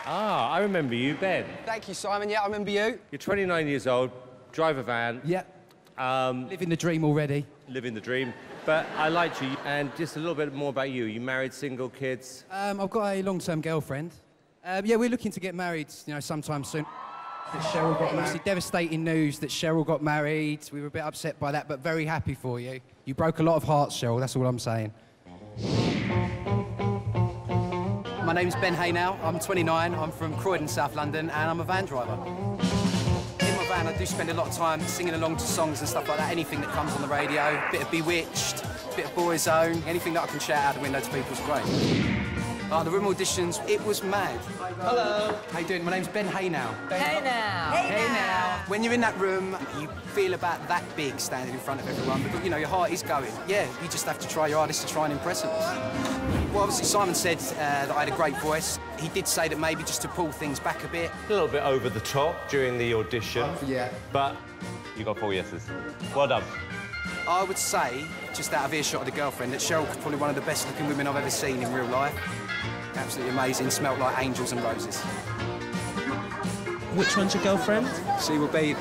Ah, I remember you, Ben. Thank you, Simon. Yeah, I remember you. You're 29 years old, drive a van. Yeah. Living the dream already. Living the dream. But I liked you. And just a little bit more about you. You married, single, kids? I've got a long-term girlfriend. Yeah, we're looking to get married, you know, sometime soon. That Cheryl got married. Obviously, devastating news that Cheryl got married. We were a bit upset by that, but very happy for you. You broke a lot of hearts, Cheryl. That's all I'm saying. My name's Ben Haenow. I'm 29. I'm from Croydon, South London, and I'm a van driver. In my van, I do spend a lot of time singing along to songs and stuff like that. Anything that comes on the radio, a bit of Bewitched, a bit of Boyzone, anything that I can shout out the window to people is great. The room auditions, it was mad. Hello. How you doing? My name's Ben Haenow. Hey now. Hey now. When you're in that room, you feel about that big standing in front of everyone because, you know, your heart is going. Yeah, you just have to try your hardest to try and impress them. Well, obviously, Simon said that I had a great voice. He did say that maybe just to pull things back a bit. A little bit over the top during the audition. Yeah. But you got 4 yeses. Well done. I would say, just out of earshot of the girlfriend, that Cheryl was probably one of the best-looking women I've ever seen in real life. Absolutely amazing, smelt like angels and roses. Which one's your girlfriend? She will be...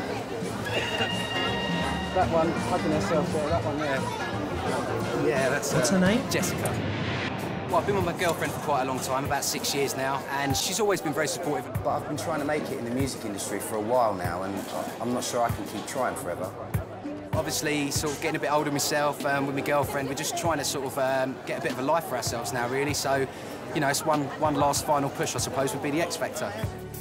that one, hugging herself there, that one there. Yeah, that's... What's her name? Jessica. Well, I've been with my girlfriend for quite a long time, about 6 years now, and she's always been very supportive. But I've been trying to make it in the music industry for a while now, and I'm not sure I can keep trying forever. Obviously, sort of getting a bit older myself with my girlfriend, we're just trying to sort of get a bit of a life for ourselves now, really. So, you know, it's one last final push, I suppose, would be the X Factor.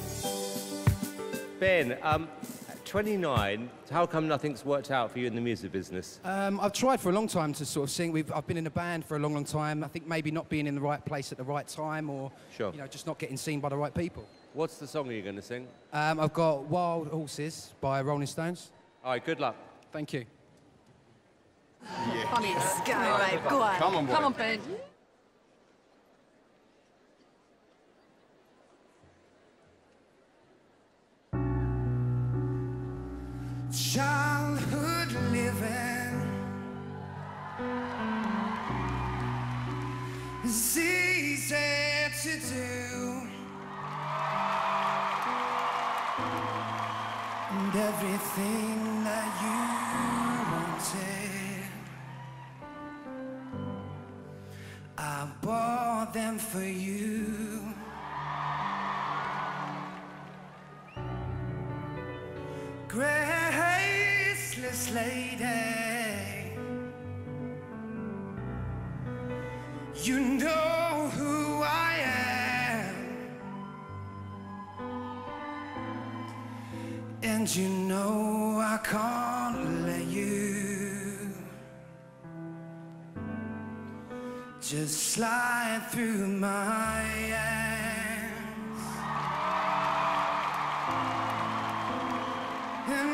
Ben, 29, how come nothing's worked out for you in the music business? I've tried for a long time to sort of sing. I've been in a band for a long, long time. I think maybe not being in the right place at the right time or, Sure. you know, just not getting seen by the right people. What's the song you're going to sing? I've got Wild Horses by Rolling Stones. All right, good luck. Thank you. Yeah. On his go, babe. Go on. Come on, boy. Come on, Ben. Childhood living is easy to do, and everything that you wanted, I bought them for you. Graceless lady, you know who I am, and you know I can't let you just slide through my hands. And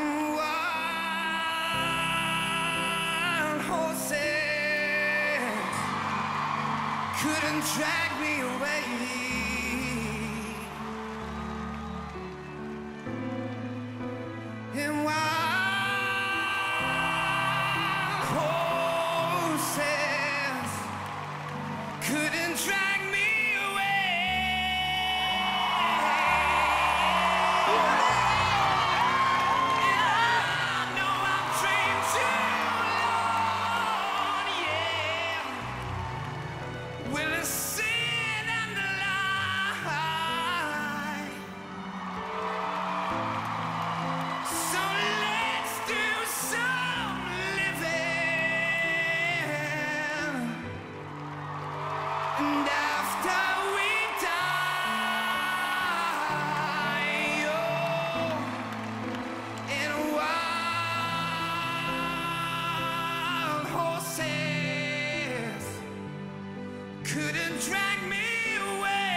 wild horses couldn't drag me away. And wild horses couldn't drag me couldn't drag me away.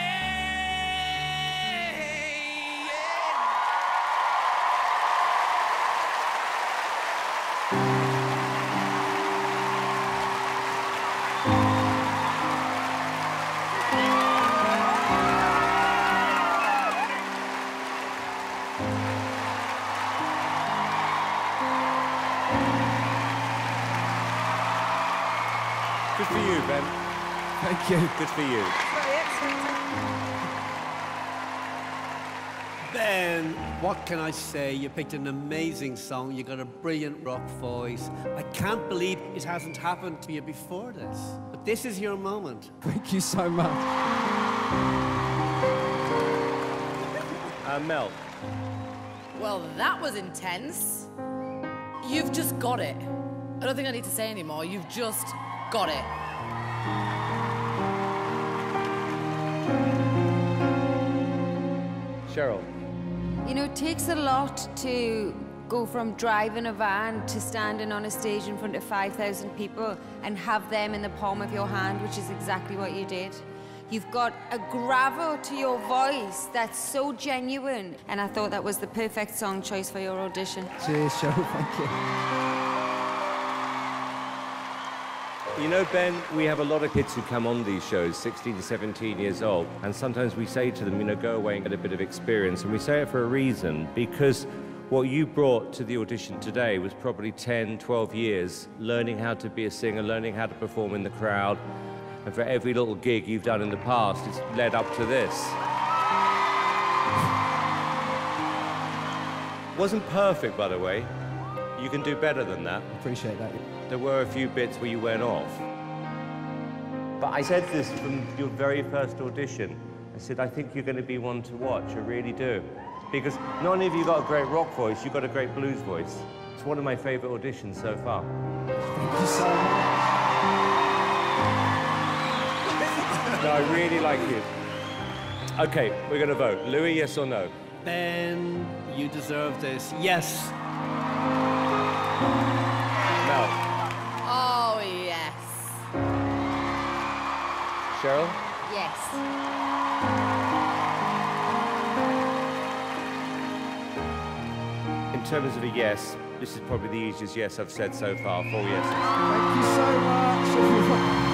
Good for you, Ben. Thank you. Good for you. Very excellent. Ben, what can I say? You picked an amazing song. You got a brilliant rock voice. I can't believe it hasn't happened to you before this. But this is your moment. Thank you so much. Mel. Well, that was intense. You've just got it. I don't think I need to say anymore. You've just got it. Cheryl. You know, it takes a lot to go from driving a van to standing on a stage in front of 5,000 people and have them in the palm of your hand, which is exactly what you did. You've got a gravel to your voice that's so genuine, and I thought that was the perfect song choice for your audition. Cheers, Cheryl, thank you. You know, Ben, we have a lot of kids who come on these shows, 16 to 17 years old, and sometimes we say to them, you know, go away and get a bit of experience, and we say it for a reason, because what you brought to the audition today was probably 10, 12 years learning how to be a singer, learning how to perform in the crowd, and for every little gig you've done in the past, it's led up to this. Wasn't perfect, by the way. You can do better than that. Appreciate that. There were a few bits where you went off. But I said this from your very first audition. I said, I think you're going to be one to watch, I really do. Because not only have you got a great rock voice, you've got a great blues voice. It's one of my favorite auditions so far. Thank you so much. No, I really like you. Okay, we're going to vote. Louis, yes or no? Ben, you deserve this. Yes. Mel. Oh, yes. Cheryl? Yes. In terms of a yes, this is probably the easiest yes I've said so far. 4 yeses. Thank you so much.